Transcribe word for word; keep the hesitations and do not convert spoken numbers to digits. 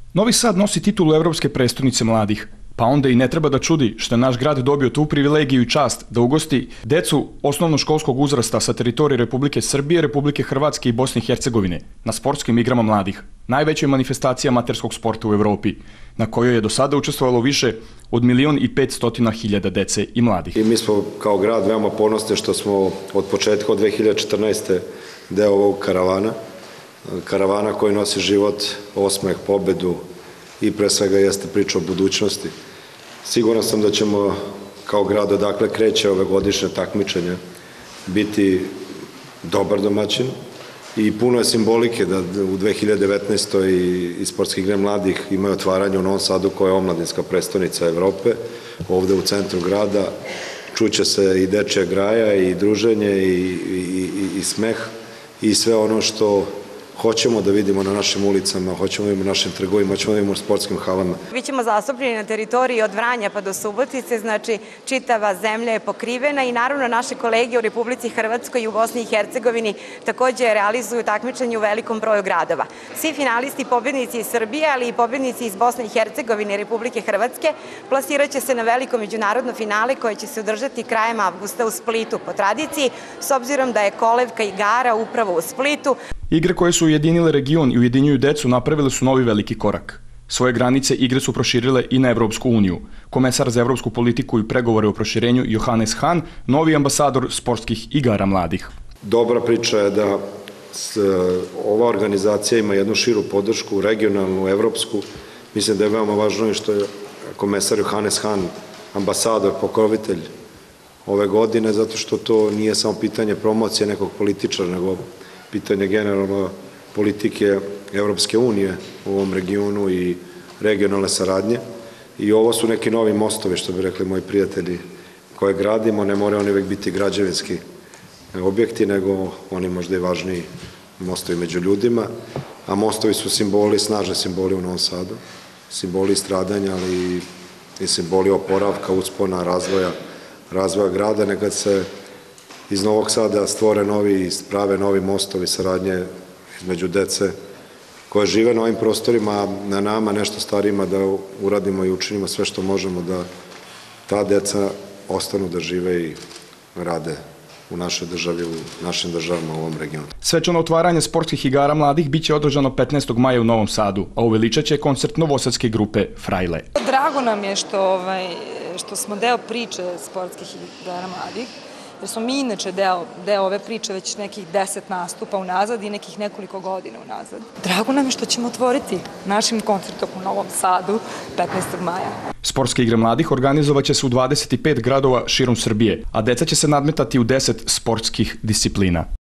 Novi Sad nosi titulu Evropske prestonice mladih, pa onda i ne treba da čudi što je naš grad dobio tu privilegiju i čast da ugosti decu osnovnoškolskog uzrasta sa teritorije Republike Srbije, Republike Hrvatske i Bosne i Hercegovine na sportskim igrama mladih, najvećoj manifestaciji amaterskog sporta u Evropi, na kojoj je do sada učestvovalo više od milion i petstotina hiljada dece i mladih. I mi smo kao grad veoma ponosni što smo od početka od dve hiljade četrnaeste. deo ovog karavana, karavana koji nosi život, osmeh, pobedu i pre svega jeste priča o budućnosti. Siguran sam da ćemo kao grad odakle kreće ove godišnje takmičenje biti dobar domaćin i puno je simbolike da u dve hiljade devetnaestoj. i sportske igre mladih imaju otvaranje u Novom Sadu koja je omladinska prestonica Evrope, ovde u centru grada. Čuće se i dečja graja i druženje i, i, i, i smeh i sve ono što hoćemo da vidimo na našim ulicama, hoćemo da vidimo na našim trgovima, hoćemo da vidimo u sportskim halama. Bićemo zastupljeni na teritoriji od Vranja pa do Subotice, znači čitava zemlja je pokrivena i naravno naše kolege u Republici Hrvatskoj i u Bosni i Hercegovini takođe realizuju takmičenje u velikom broju gradova. Svi finalisti, pobednici iz Srbije, ali i pobednici iz Bosne i Hercegovine i Republike Hrvatske plasiraće se na veliko međunarodno finale koje će se održati krajem avgusta u Splitu po tradiciji, s obzirom da je kolevka igara upravo u Splitu. Igre koje su ujedinile region i ujedinjuju decu napravile su novi veliki korak. Svoje granice igre su proširile i na Evropsku uniju. Komesar za evropsku politiku i pregovore o proširenju Johannes Hahn, novi ambasador sportskih igara mladih. Dobra priča je da ova organizacija ima jednu širu podršku, regionalnu, evropsku. Mislim da je veoma važno i što je komesar Johannes Hahn ambasador, pokrovitelj ove godine, zato što to nije samo pitanje promocije nekog političara, nego pitanje generalno politike Evropske unije u ovom regionu i regionalne saradnje. I ovo su neki novi mostovi, što bi rekli moji prijatelji, koje gradimo. Ne moraju oni uvek biti građevinski objekti, nego oni možda i važniji mostovi među ljudima. A mostovi su simboli, snažni simboli u Novom Sadu, simboli stradanja, ali i simboli oporavka, uspona, razvoja, razvoja grada. Nekad se iz Novog Sada stvore novi i sprave novi mostovi saradnje između dece koje žive na ovim prostorima, na nama, nešto starijima, da uradimo i učinimo sve što možemo da ta deca ostanu da žive i rade u našoj državi, u našim državama u ovom regionu. Svečano otvaranje sportskih igara mladih biće održano petnaestog maja u Novom Sadu, a uveličat će koncert novosadske grupe Frajle. Drago nam je što, ovaj, što smo deo priče sportskih igara mladih, jer smo mi inače deo, deo ove priče već nekih deset nastupa unazad i nekih nekoliko godina unazad. Drago nam je što ćemo otvoriti našim koncertom u Novom Sadu petnaestog maja. Sportske igre mladih organizovaće se u dvadeset pet gradova širom Srbije, a deca će se nadmetati u deset sportskih disciplina.